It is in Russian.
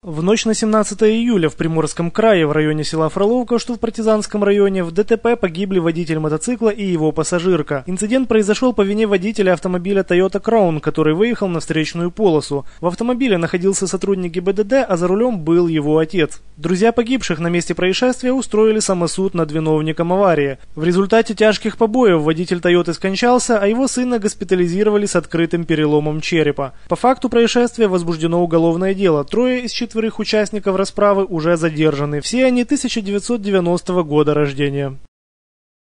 В ночь на 17 июля в Приморском крае в районе села Фроловка, что в Партизанском районе, в ДТП погибли водитель мотоцикла и его пассажирка. Инцидент произошел по вине водителя автомобиля Toyota Crown, который выехал на встречную полосу. В автомобиле находился сотрудник ГИБДД, а за рулем был его отец. Друзья погибших на месте происшествия устроили самосуд над виновником аварии. В результате тяжких побоев водитель Toyota скончался, а его сына госпитализировали с открытым переломом черепа. По факту происшествия возбуждено уголовное дело. Трое из четверых участников расправы уже задержаны. Все они 1990 года рождения.